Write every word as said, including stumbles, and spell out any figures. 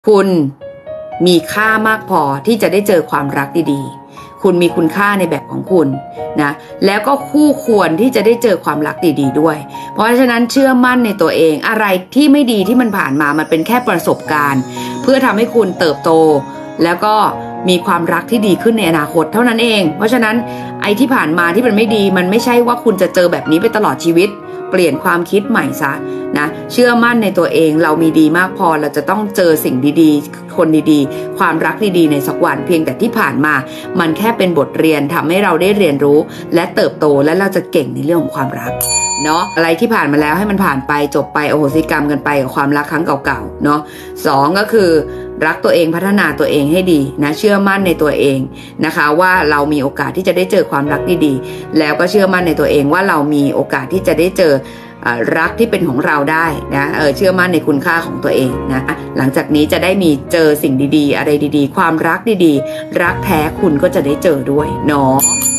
คุณมีค่ามากพอที่จะได้เจอความรักดีๆคุณมีคุณค่าในแบบของคุณนะแล้วก็คู่ควรที่จะได้เจอความรักดีๆด้วยเพราะฉะนั้นเชื่อมั่นในตัวเองอะไรที่ไม่ดีที่มันผ่านมามันเป็นแค่ประสบการณ์เพื่อทำให้คุณเติบโตแล้วก็มีความรักที่ดีขึ้นในอนาคตเท่านั้นเองเพราะฉะนั้นไอ้ที่ผ่านมาที่มันไม่ดีมันไม่ใช่ว่าคุณจะเจอแบบนี้ไปตลอดชีวิตเปลี่ยนความคิดใหม่ซะนะเชื่อมั่นในตัวเองเรามีดีมากพอเราจะต้องเจอสิ่งดีๆคนดีๆความรักดีๆในสักวันเพียงแต่ที่ผ่านมามันแค่เป็นบทเรียนทำให้เราได้เรียนรู้และเติบโตและเราจะเก่งในเรื่องของความรักเนาะอะไรที่ผ่านมาแล้วให้มันผ่านไปจบไปโอโหสิกรรมกันไปกับความรักครั้งเก่าๆเนาะสองก็คือรักตัวเองพัฒนาตัวเองให้ดีนะเชื่อมั่นในตัวเองนะคะว่าเรามีโอกาสที่จะได้เจอความรักดีๆแล้วก็เชื่อมั่นในตัวเองว่าเรามีโอกาสที่จะได้เจอรักที่เป็นของเราได้นะเออเชื่อมั่นในคุณค่าของตัวเองนะหลังจากนี้จะได้มีเจอสิ่งดีๆอะไรดีๆความรักดีๆรักแท้คุณก็จะได้เจอด้วยเนาะ